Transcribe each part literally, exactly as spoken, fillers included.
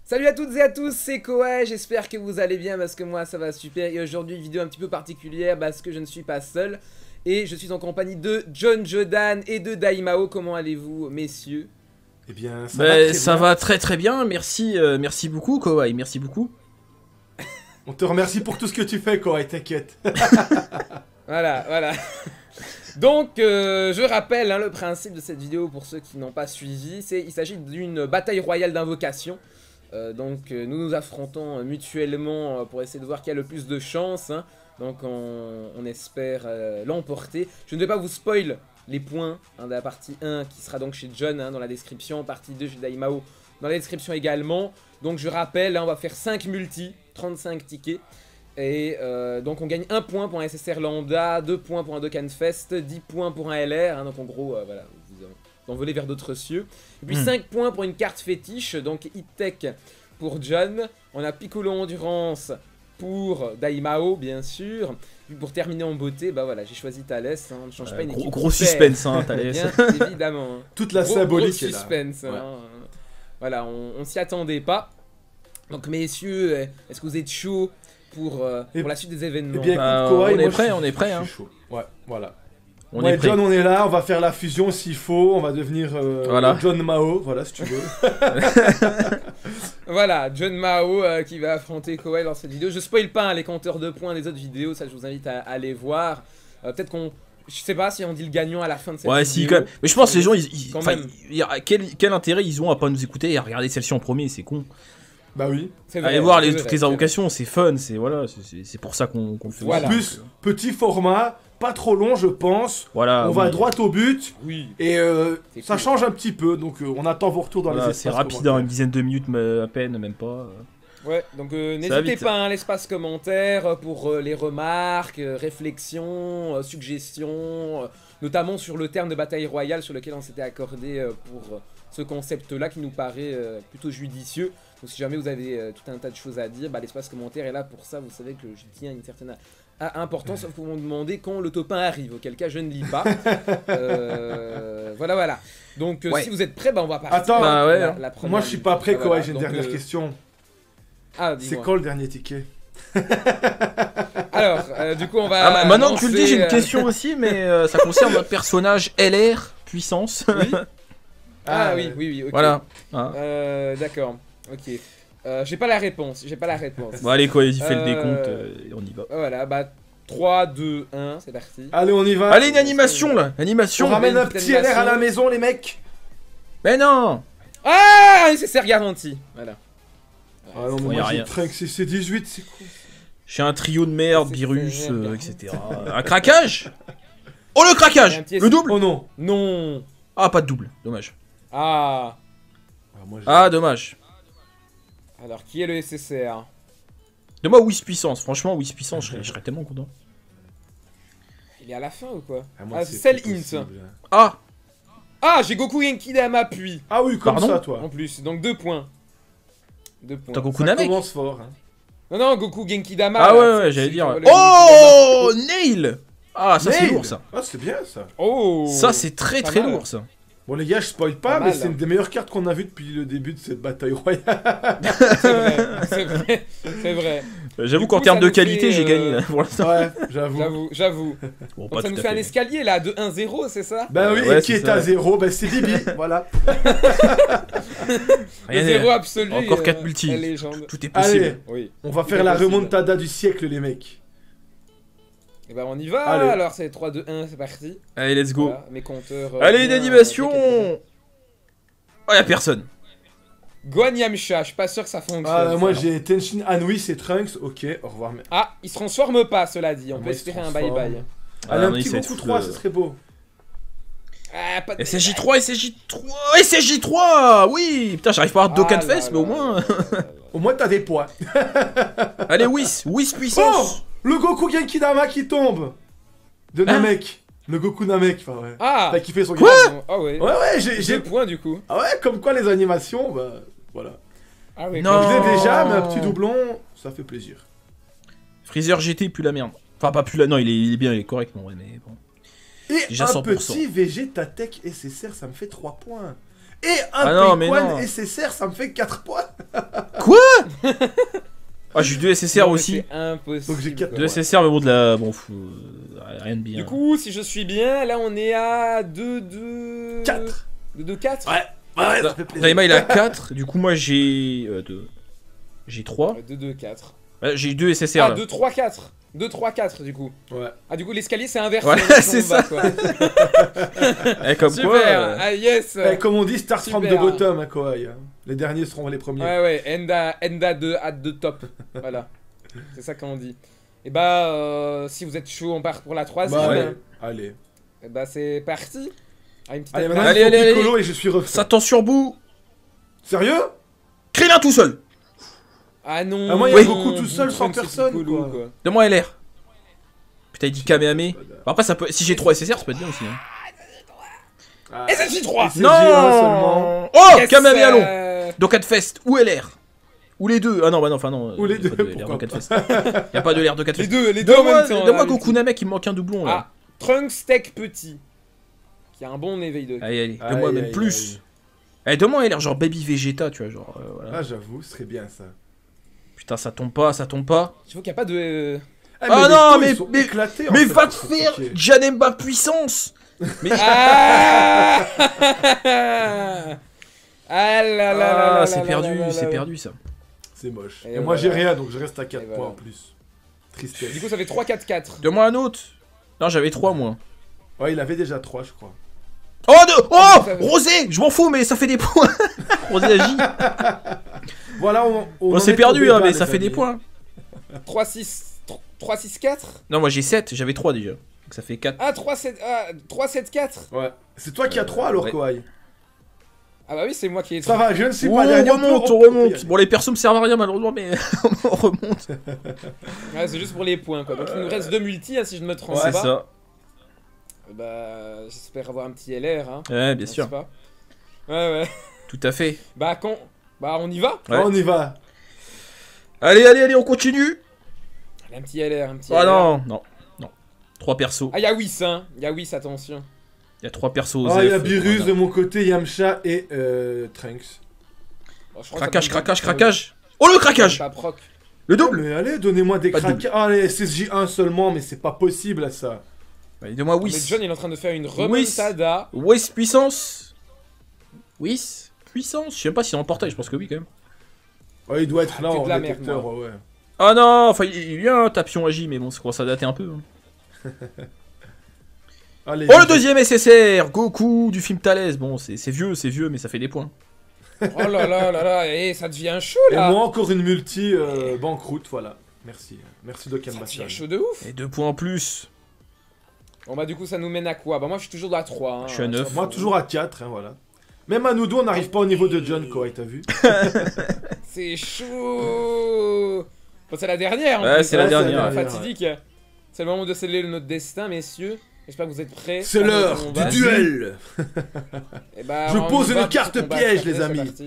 Salut à toutes et à tous, c'est Koei, j'espère que vous allez bien parce que moi ça va super. Et aujourd'hui une vidéo un petit peu particulière parce que je ne suis pas seul. Et je suis en compagnie de John Jodan et de Daimao. Comment allez-vous messieurs? Eh bien ça, bah, va, très ça bien. va très très bien, merci, euh, merci beaucoup Koei, merci beaucoup. On te remercie pour tout ce que tu fais Koei, t'inquiète. Voilà, voilà. Donc, euh, je rappelle hein, le principe de cette vidéo pour ceux qui n'ont pas suivi. C'est, il s'agit d'une bataille royale d'invocation. Euh, donc, euh, nous nous affrontons euh, mutuellement euh, pour essayer de voir qui a le plus de chance. Hein. Donc, on, on espère euh, l'emporter. Je ne vais pas vous spoil les points hein, de la partie un qui sera donc chez John hein, dans la description. Partie deux chez Daimao dans la description également. Donc, je rappelle, hein, on va faire cinq multi, trente-cinq tickets. Et euh, donc on gagne un point pour un S S R lambda, deux points pour un Dokkanfest, dix points pour un L R, hein, donc en gros, euh, voilà, vous, vous envolez vers d'autres cieux. Et puis mm. cinq points pour une carte fétiche, donc Hit-Tech pour John, on a Piccolo Endurance pour Daimao, bien sûr. Puis pour terminer en beauté, bah voilà, j'ai choisi Thalès, hein, on ne change euh, pas une gros, équipe. Gros suspense, hein, Thalès. Bien évidemment. Hein. Toute la gros, symbolique gros suspense, est là. Hein. Ouais. Voilà, on, on s'y attendait pas. Donc messieurs, est-ce que vous êtes chauds pour, euh, pour la suite des événements? Eh bien, bah, écoute, Koei, on est moi, prêt, je, on est prêt. Hein. Je suis chaud. Ouais, voilà. On ouais, est prêt. John, on est là, on va faire la fusion s'il faut, on va devenir euh, voilà. John Mao, voilà si tu veux. Voilà, John Mao euh, qui va affronter Koei dans cette vidéo. Je spoil pas hein, les compteurs de points des autres vidéos, ça je vous invite à, à aller voir. Euh, Peut-être qu'on... Je sais pas si on dit le gagnant à la fin de cette ouais, vidéo. si, quand même. Mais je pense que les gens, ils, ils, quand même. ils, quel, quel intérêt ils ont à pas nous écouter et à regarder celle-ci en premier, c'est con. Bah oui. Vrai, Allez voir les, vrai, toutes les invocations, c'est fun, c'est voilà, c'est pour ça qu'on qu le fait. Voilà. En plus, petit format, pas trop long je pense. Voilà, on oui. va droit au but. Oui. Et euh, ça cool. change un petit peu, donc euh, on attend vos retours dans voilà, les espaces. c'est rapide, hein, une dizaine de minutes mais à peine, même pas. Ouais, donc euh, n'hésitez pas à hein, l'espace commentaire pour euh, les remarques, euh, réflexions, euh, suggestions, euh, notamment sur le terme de bataille royale sur lequel on s'était accordé euh, pour euh, ce concept-là qui nous paraît euh, plutôt judicieux. Donc si jamais vous avez euh, tout un tas de choses à dire, bah, l'espace commentaire est là pour ça, vous savez que je tiens une certaine importance, sauf pour me demander quand le top un arrive, auquel cas je ne lis pas. euh, voilà, voilà. Donc euh, ouais. si vous êtes prêts, bah, on va partir. Attends, bah, ouais, la, la moi je suis pas prêt, Koei, voilà, j'ai une dernière euh... question. Ah, c'est quand le dernier ticket? Alors, euh, du coup, on va. Ah, bah, maintenant lancer, que tu le dis, j'ai une euh... question aussi, mais euh, ça concerne notre personnage L R puissance. Oui. Ah, ah oui, oui, oui. Okay. Voilà. Ah. Euh, D'accord. Ok. Euh, j'ai pas la réponse. J'ai pas la réponse. Bon, allez, quoi, il fait euh... le décompte euh, et on y va. Voilà, bah trois, deux, un, c'est parti. Allez, on y va. Allez, une animation là. Animation. On ramène un petit L R à la maison, les mecs. Mais non. Ah, nécessaire garanti. Voilà. Ah non, mais moi j'ai Trunks c'est dix-huit, c'est cool. J'ai un trio de merde, virus, euh, et cetera. Un craquage. Oh le craquage. Le double. Oh non. Non. Ah, pas de double, dommage. Ah. Ah, moi, ah dommage. Alors, qui est le S S R? De moi, Whis puissance. Franchement, Whis puissance, je serais, je serais tellement content. Il est à la fin ou quoi? Ah, ah c'est celle int. Ah. Ah, j'ai Goku Genki Dama puis. Ah oui, comme Pardon ça, toi. En plus, donc deux points. Deux points. T'as Goku Namek. Ça commence fort. Hein. Non, non, Goku Genki Dama. Ah là, ouais, ouais, j'allais dire. Oh, Nail. Ah, ça c'est lourd ça. Ah, c'est bien ça. Oh. Ça c'est très très mal. lourd ça. Bon les gars, je spoil pas, pas mais c'est une des meilleures cartes qu'on a vues depuis le début de cette bataille royale. C'est vrai, c'est vrai, c'est vrai. J'avoue qu'en termes de qualité, j'ai euh... gagné là, pour l'instant. Ouais, j'avoue. J'avoue, j'avoue. Bon, donc ça nous fait, fait un escalier là, de un zéro, c'est ça? Bah oui, ouais, et qui est, est à zéro, bah c'est Bibi, voilà. Le zéro absolu. Encore quatre euh, multi. Légende. Tout est possible. Allez, oui. On va faire la remontada du siècle, les mecs. Et bah on y va, allez. Alors c'est trois, deux, un, c'est parti. Allez, let's go. Voilà, mes compteurs. Euh, allez, une animation. Euh, oh, y'a personne. Guan Yamcha, je suis pas sûr que ça fonctionne. Ah, moi j'ai Tenshin Hanui, c'est Trunks, ok, au revoir. Mais... Ah, il se transforme pas, cela dit, on ah, peut espérer un bye bye. Ah, allez, un petit Goku trois, ce serait beau. Ah, pas de S S J trois, S S J trois, S S J trois, oui. Putain, j'arrive pas à avoir Dokkanfest, mais au moins... Au moins t'as des points. Allez, Whis, Whis puissance. Oh, le Goku Genki Dama qui tombe. De Namek. Le Goku Namek, enfin ouais. Ah. T'as kiffé son quoi? Ah ouais. Ouais, ouais, j'ai... J'ai point du coup. Ah ouais, comme quoi les animations, bah... Voilà. Ah oui, non. Je disais déjà, mais un petit doublon, ça fait plaisir. Freezer G T pue la merde. Enfin, pas pue la... Non, il est, il est bien, il est correct, non, ouais, mais bon. Et déjà un cent pour cent. petit Vegetatech S S R, ça me fait trois points. Et un ah non, Pequan non. S S R, ça me fait quatre points. Ah, j'ai eu deux S S R Non, mais aussi. C'est impossible. Donc j'ai quatre- quoi. Deux S S R, mais bon, de la. Bon, fou, euh, rien de bien. Du coup, si je suis bien, là on est à deux, deux... quatre. deux, deux, quatre. Ouais, ouais, ça fait plaisir. Daima il a quatre, du coup, moi j'ai. Euh, deux. J'ai trois. deux, deux, quatre. Ouais, j'ai eu deux S S R Ah, là. deux, trois, quatre. deux, trois, quatre du coup. Ouais. Ah, du coup, l'escalier c'est inversé. Ouais, donc on c'est va, ça. quoi. Eh, comme Super. quoi. euh, Ah, yes. Eh, comme on dit, start from Super. the bottom, hein, Kawhi. hein. Les derniers seront les premiers. Ouais, ouais, Enda, Enda de at the top. Voilà. C'est ça qu'on dit. Et bah, euh, si vous êtes chaud, on part pour la troisième. Bah, ouais. Allez. Et bah, c'est parti. Ah, une petite Allez, attaque. maintenant, Allez, il faut allez, Piccolo et je suis refait. Ça tend sur bout. Sérieux? Krillin tout seul. Ah non. Ah, moi, il y a Oui. beaucoup tout seul, sans Trunks, c'est personne, Piccolo, quoi. Donne-moi L R. Putain, il dit Kamehameha. Bon, après, ça peut... si j'ai trois S S R, ça peut être bien aussi. Hein. Ah. S S J trois. S S J un seulement. Oh, Yes, Kamehameha long. euh, Dokkan Fest ou L R. Ou les deux. Ah non, bah non, enfin non. Ou les y a pas deux, de L R pourquoi Dokkan Fest. Y a pas de L R Dokkan Les Fest. deux, les deux en Donne-moi même temps. donne-moi là, Goku Namek, il me manque un doublon là. Ah, Trunks Tech petit. Qui a un bon éveil de. Allez, allez, Aïe, donne-moi aïe, même aïe. plus. Allez, donne-moi L R, genre Baby Vegeta, tu vois, genre. euh, voilà. Ah, j'avoue, ce serait bien ça. Putain, ça tombe pas, ça tombe pas. Je vois qu'il n'y a pas de. Ah, Ah les non, taux, mais- ils sont mais- éclatés, en Mais fait, va te c'est faire compliqué. Janemba puissance. Mais Ah Ah là là là là ah, là c'est là perdu, là là c'est là. perdu ça. C'est moche. Et Et, moi, voilà. j'ai rien, donc je reste à quatre Et points voilà. en plus. Tristesse. Du coup, ça fait trois quatre quatre. Donne-moi un autre. Non, j'avais trois moi. Ouais, il avait déjà trois, je crois. Oh, de... oh ça- Rosé, je m'en fous, mais ça fait des points. Rosé agit. Voilà, on. on Bon, en c'est est perdu, au hein, débat, mais les ça fait des amis. points. trois six trois six quatre. Non, moi j'ai sept, j'avais trois déjà. Donc ça fait quatre. Ah, trois sept ah, trois sept quatre. Ouais. C'est toi qui as Euh, trois alors, ouais. Kawhi. Ah bah oui, c'est moi qui ai Ça va, je ne suis Oh, pas on dernier. remonte, peut- on peut y remonte. aller. Bon, les persos me servent à rien malheureusement, mais on remonte. Ouais, c'est juste pour les points quoi. Donc il nous reste deux multi hein, si je ne me trompe C'est pas. ça. Bah j'espère avoir un petit L R hein. Ouais, bien n'est-ce sûr. pas. Ouais ouais. Tout à fait. Bah quand Bah on y va. Ouais. On y va. Allez, allez, allez, on continue. Allez, un petit L R, un petit Ah L R. non, non, non. Trois persos. Ah, y'a Whis, hein. Y'a Whis, attention. Il y a trois persos aux Ah, il y a F, Beerus voilà. de mon côté, Yamcha et euh, Trunks. Bon, je crois que ça Craquage, peut- craquage, ça peut- craquage. Oh le craquage. Pas proc. Le Oh, double. mais allez, donnez-moi des Pas de craquages. Ah, allez, S S J un seulement, mais c'est pas possible à ça. Allez, donne-moi Mais Whis. John, il est en train de faire une Whis. remontada. Whis puissance. Whis puissance. Je sais même pas s'il est en portail, je pense que oui quand même. Ouais, il doit être là Ah, que en de la merde, détecteur, moi. ouais. ouais. Ah non, enfin il il y a un tapion agi, mais bon, ça commence à dater un peu. hein. Allez, Oh le vite. deuxième S S R, Goku du film Thalès. Bon, c'est c'est vieux, c'est vieux, mais ça fait des points. Oh là là là là, et ça devient chaud Et là. moi, encore une multi euh, banqueroute, voilà. Merci. Merci Dokkan Ça Bastion. devient chaud de ouf. Et deux points en plus. Bon bah du coup ça nous mène à quoi? Bah moi je suis toujours dans la trois. Hein. Je suis à neuf. Moi, toujours à quatre, hein, voilà. Même à nous deux, on n'arrive pas au niveau de John, quoi, t'as vu? C'est chaud. Bon, c'est la dernière. en Ouais, plus, c'est la hein, dernière, le ouais. fatidique. C'est le moment de sceller notre destin, messieurs. J'espère que vous êtes prêts. C'est pour le l'heure combat. du duel! Eh bah, Je on y pose va une pour carte ce combat. piège, Allez, les c'est amis. parti.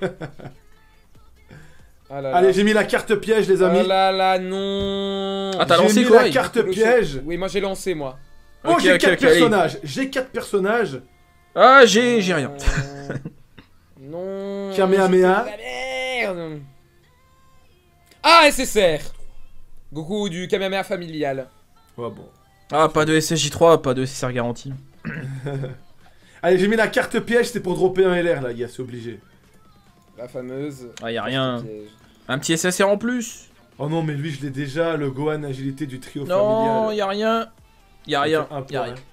Ah là là. Allez, j'ai mis la carte piège, les amis. Oh là là, non. Ah, t'as J'ai lancé mis quoi la carte piège. Oui, moi j'ai lancé, moi. Oh, Ok, j'ai ok, quatre ok, allez. personnages. J'ai quatre personnages. Ah, j'ai j'ai rien. Euh, Non. Kamehameha. j'ai fait de la merde. Ah, S S R. Goku du Kamehameha familial. Ouais, bon. Ah, pas de S S J trois, pas de S S R garantie. Allez, j'ai mis la carte piège, c'est pour dropper un L R, là, gars, c'est obligé. La fameuse. Ah, y a rien. piège. Un petit S S R en plus. Oh non, mais lui, je l'ai déjà, le Gohan agilité du trio Non, familial. y a rien. Y a rien. Un Y a point, rien. hein.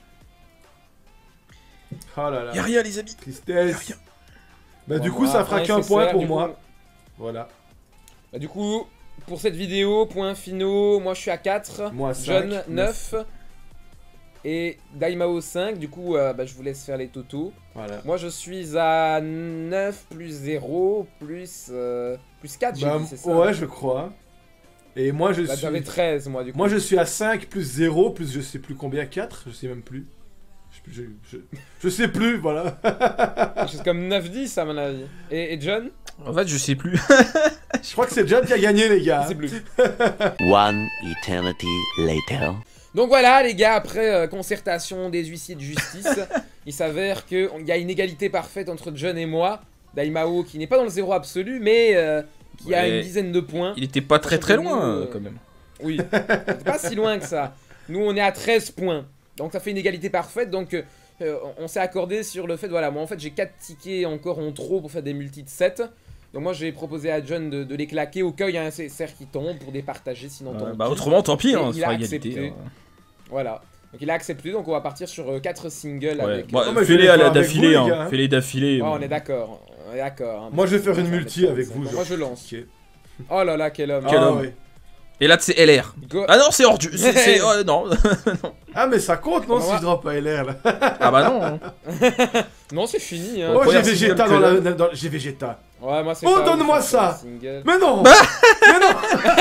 Oh là là. Y a rien, les amis. Tristesse. Y a rien. Bah, du Bon, coup, moi, ça fera un qu'un S S R, point pour du moi. coup. Voilà. Bah, du coup, pour cette vidéo, point finaux, moi je suis à quatre. Moi, cinq, John, neuf. neuf. Et Daimao, cinq. Du coup, euh, bah, je vous laisse faire les totaux. Voilà. Moi je suis à neuf plus zéro plus, euh, plus quatre, j'ai Bah, dit, c'est ça? ouais, je crois. Et moi, je Bah, suis... j'avais treize, moi, du coup. Moi, je suis à cinq plus zéro plus je sais plus combien, quatre, je sais même plus. Je, je, je, je sais plus, voilà. Quelque chose comme neuf dix, à mon avis. Et, et John? En fait, je sais plus. Je crois que c'est John qui a gagné, les Je gars. sais plus. One eternity later. Donc voilà, les gars, après euh, concertation des huissiers de justice, il s'avère qu'il y a une égalité parfaite entre John et moi. Daimao qui n'est pas dans le zéro absolu, mais euh, qui a une dizaine de points. Il était pas très très loin nous, euh... quand même. Oui, c'est pas si loin que ça. Nous on est à treize points. Donc ça fait une égalité parfaite. Donc euh, on s'est accordé sur le fait, voilà, moi en fait j'ai quatre tickets encore en trop pour faire des multis de sept. Donc moi j'ai proposé à John de, de les claquer au cas où il y a un C S R qui tombe pour départager, sinon euh, tant bah pis. autrement tant pis, hein, il a égalité. accepté. Hein. Voilà. Donc il a accepté, donc on va partir sur quatre singles ouais. avec... Bah, euh... fais-les à la d'affilée, hein. Fais-les d'affilée. Oh, on est d'accord, on est d'accord. Hein, moi je vais faire une multi avec vous. Genre. Moi je lance. Okay. Oh là là, quel homme. Quel ah, homme. Ouais. Et là c'est L R. Go. Ah non, c'est hors du... C'est... Oh, non. Non. Ah mais ça compte non, bah, si moi... je drop pas L R là. Ah bah non. Hein. Non, c'est fini. Hein. Oh, j'ai Vegeta dans la... Dans... J'ai Vegeta. Ouais, moi c'est Oh, donne-moi ça. Mais non. Bah mais non.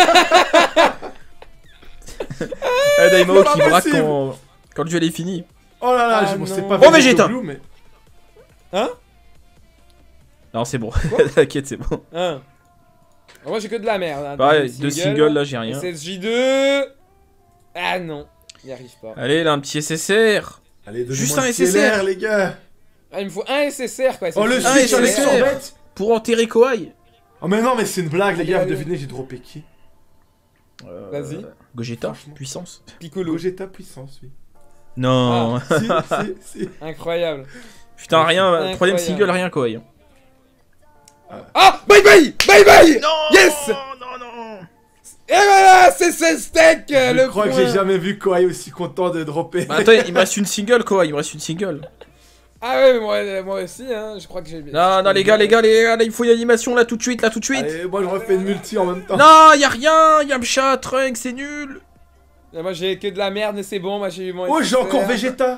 Eh, Daimao qui braque quand... quand le duel est fini. Oh là là, ah, je sais pas. Oh, Vegeta Blue, mais... Hein? Non, c'est bon. T'inquiète, c'est bon. Hein? Moi j'ai que de la merde. Hein. Pareil, deux singles là, j'ai rien. S S J deux. Ah non, il n'y arrive pas. Allez, là, un petit S S R. Allez, juste un S S R, les gars. Ah, il me faut un S S R quoi. Oh, le switch avec son bête. Pour enterrer Kawhi. Oh, mais non, mais c'est une blague, les gars. Vous devinez, j'ai droppé qui? euh, Vas-y. Gogeta, puissance. Piccolo. Gogeta, puissance, oui. Non. Ah, si, si, si. Incroyable. Putain, rien. Troisième single, rien Kawhi. Ah, bye bye, bye bye. Non. Yes. Non, non. Et voilà, c'est ce steak. Je le crois point. que j'ai jamais vu Kawhi aussi content de dropper. Bah attends, il me reste une single Kawhi, il me reste une single. Ah ouais, mais moi, moi aussi, hein. Je crois que j'ai. Non, non, les gars, les gars, les gars, là, il faut une animation là tout de suite, là tout de suite. Allez, moi je refais une multi en même temps. Non, y a rien, Yamcha, Trunks, c'est nul. Et moi j'ai que de la merde, mais c'est bon, moi j'ai eu mon. Oh, j'ai encore Vegeta.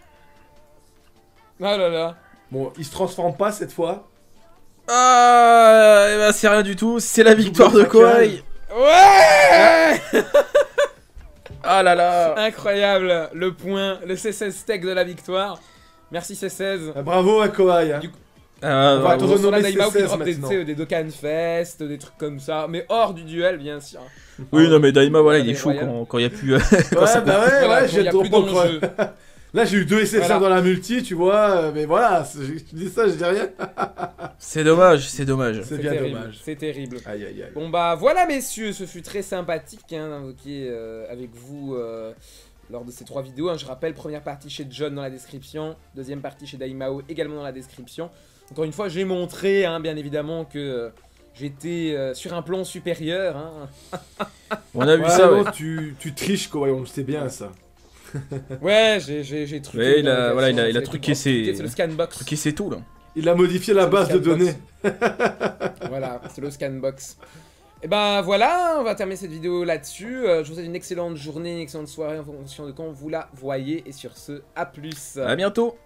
Oh là là. Bon, il se transforme pas cette fois. Ah, eh ben, c'est rien du tout, c'est la victoire de Kawhi. Ouais. Ah là là. Incroyable, le point, le C seize steak de la victoire. Merci C seize. Ah, bravo à Kawhi. Hein. Du coup, Euh, on va te on renommer a Daimao qui C seize drop des, maintenant. des Dokkan Fest, des trucs comme ça, mais hors du duel bien sûr. Oui, non, mais Daima, voilà, il est Des chaud royales. quand, quand il y a plus. euh, quand Ouais, ça- bah ouais, Voilà, ouais, quand j'ai y a trop plus pas d'enjeu. Là, j'ai eu deux S S R Voilà. dans la multi, tu vois, euh, mais voilà, c'est- je te dis ça, je dis rien. C'est dommage, c'est dommage. C'est C'est bien terrible, dommage. c'est terrible. Aïe aïe aïe. Bon bah voilà messieurs, ce fut très sympathique hein, d'invoquer euh, avec vous euh, lors de ces trois vidéos. Hein. Je rappelle, première partie chez John dans la description, deuxième partie chez Daimao également dans la description. Encore une fois, j'ai montré hein, bien évidemment que euh, j'étais euh, sur un plan supérieur. Hein. On a vu Ouais, ça, non, ouais. tu, tu triches, Kawhi, on le sait bien ça. Ouais, j'ai j'ai j'ai truqué. Ouais, il a- dans la voilà, il a- version, il a c'est truqué le ses- C'est le scanbox. Ok, c'est tout là. Il a modifié la C'est le base de scanbox. données. Voilà, c'est le scanbox. Et ben voilà, on va terminer cette vidéo là-dessus. Euh, je vous souhaite une excellente journée, une excellente soirée en fonction de quand vous la voyez. Et sur ce, à plus. À bientôt.